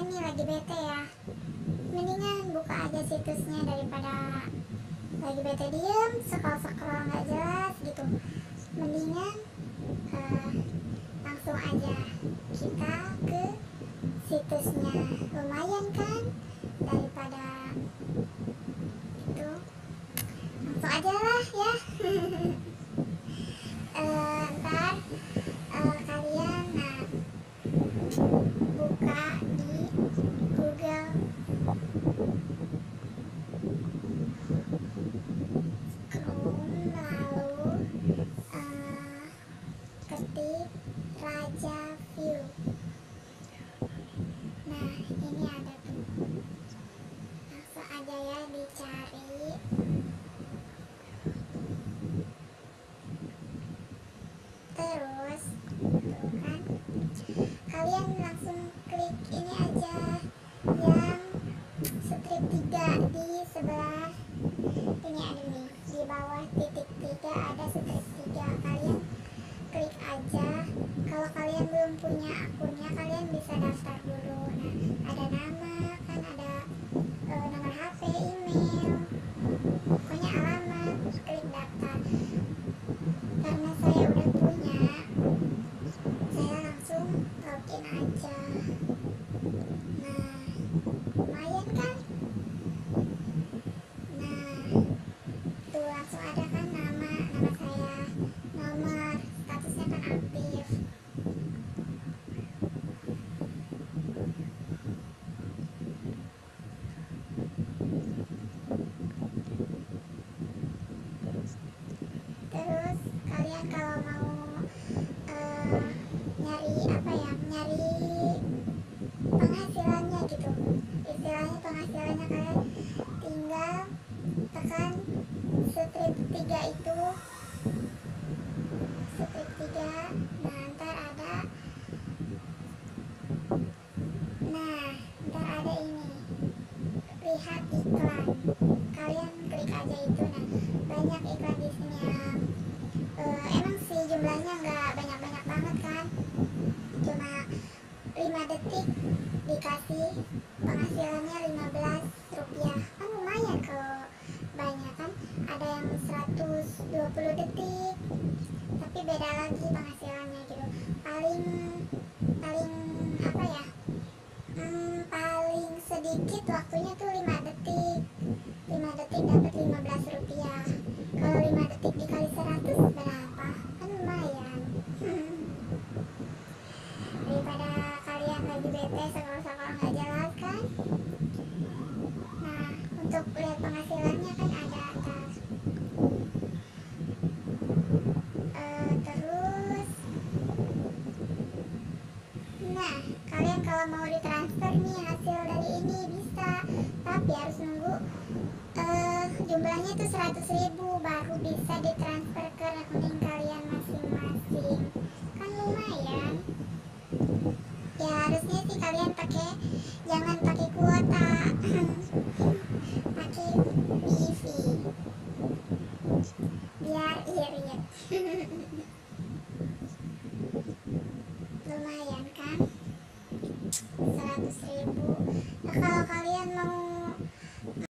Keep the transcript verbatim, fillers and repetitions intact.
nih lagi bete ya, mendingan buka aja situsnya daripada lagi bete diem scroll-scroll nggak jelas gitu. Mendingan uh, langsung aja kita ke situsnya, lumayan kan daripada itu. Langsung aja lah ya. uh, ntar uh, kalian nah buka di Google, Chrome, lalu uh, ketik Raja View. Nah ini ada tuh, langsung aja ya dicari. Terus tuh kan kalian langsung klik ini aja yang strip tiga di sebelah ini, ada nih di bawah titik tiga ada strip tiga, kalian klik aja. Kalau kalian belum punya akunnya, kalian bisa daftar dulu. Nah ada nama kan, ada e, nomor H P, email, pokoknya alamat, klik daftar. Karena saya udah punya, saya langsung login aja. Nah lumayan kan, nah tuh langsung ada kan nama nama saya, nomor, statusnya kan aktif. Terus kalian kalau mau uh, nyari apa ya, nyari penghasilannya gitu, istilahnya penghasilannya, kalian tinggal tekan strip tiga itu, strip tiga. Nah ntar ada, nah ntar ada ini, lihat iklan, kalian klik aja itu. Nah banyak iklan di sini yang uh, emang sih jumlahnya nggak banyak-banyak banget kan, cuma lima detik dikasih penghasilannya lima belas rupiah, kan lumayan kalau banyak kan. Ada yang seratus dua puluh detik, tapi beda lagi penghasilannya gitu. Paling paling apa ya, hmm, paling sedikit waktunya tuh lima detik, lima detik dapat lima belas rupiah. Kalau lima detik dikali seratus berapa, kan lumayan. Daripada kalian lagi bete scroll-scroll nggak jelas kan. Nah untuk lihat penghasilannya kan ada atas. Uh, terus nah kalian kalau mau ditransfer nih hasil dari ini bisa, tapi harus nunggu uh, jumlahnya itu seratus ribu baru bisa ditransfer ke rekening kalian masing-masing, kan lumayan ya. Harusnya sih kalian pakai, jangan pakai kuota, pakai B I V biar irit. Lumayan kan, seratus ribu. Nah kalau kalian mau